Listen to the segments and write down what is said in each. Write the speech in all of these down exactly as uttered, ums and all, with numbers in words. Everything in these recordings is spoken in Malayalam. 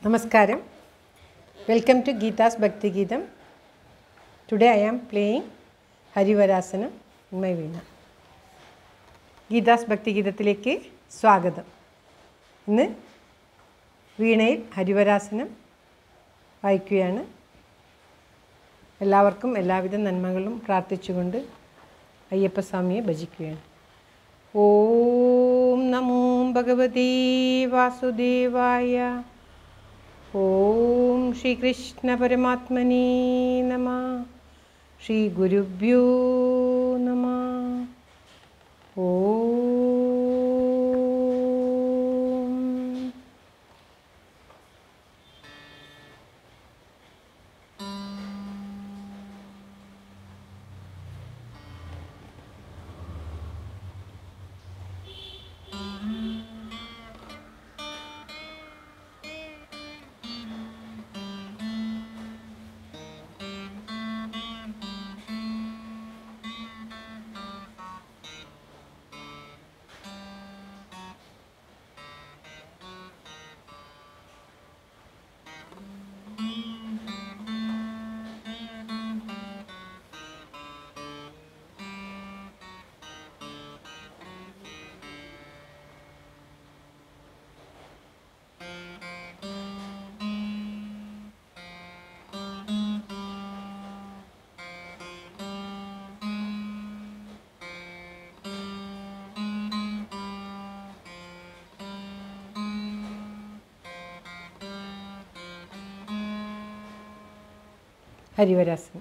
Namaskaram. Welcome to Geeta's Bhakti Geetam. Today I am playing Varaasanam in my Veena. Geeta's Bhakti Geetathilekku Swagatham. ഇന്ന് വീണയിൽ ഹരിവരാസനം വായിക്കുകയാണ്. എല്ലാവർക്കും എല്ലാവിധ നന്മകളും പ്രാർത്ഥിച്ചുകൊണ്ട് അയ്യപ്പസ്വാമിയെ ഭജിക്കുകയാണ്. ഓം നമോ ഭഗവതേ വാസുദേവായ. ഓം ശ്രീകൃഷ്ണ പരമാത്മനേ നമഃ. ശ്രീ ഗുരുഭ്യോ നമഃ. ഓം ഹരിവരാസനം.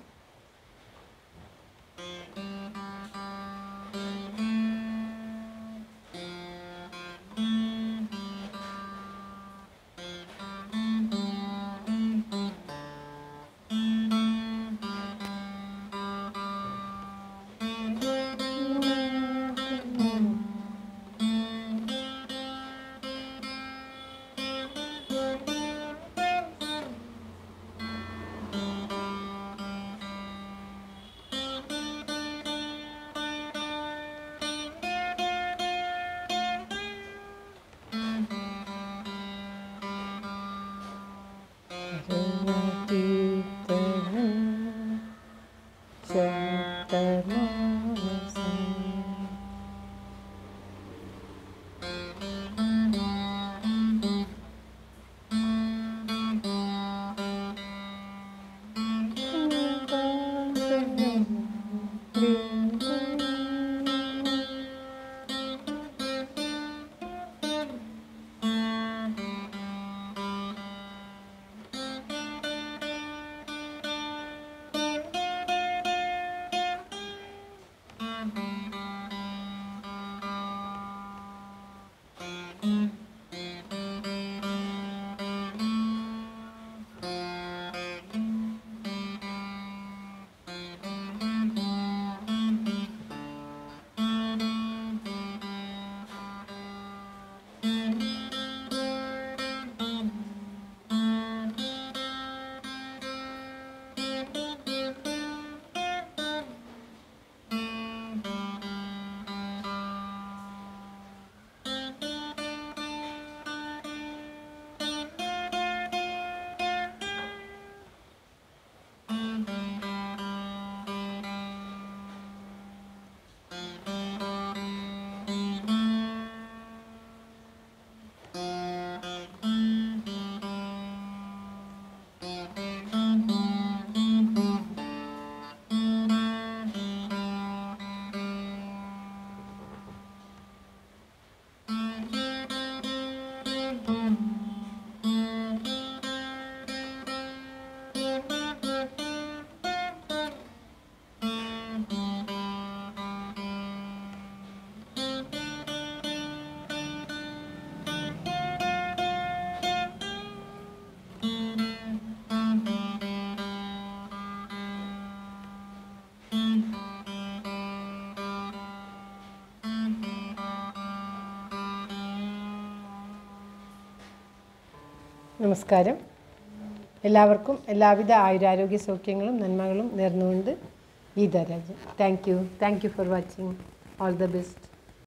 നമസ്കാരം. എല്ലാവർക്കും എല്ലാവിധ ആയുരാരോഗ്യ സൗഖ്യങ്ങളും നന്മകളും നേർന്നുകൊണ്ട് Geetharajan. Thank you thank you for watching. All the best.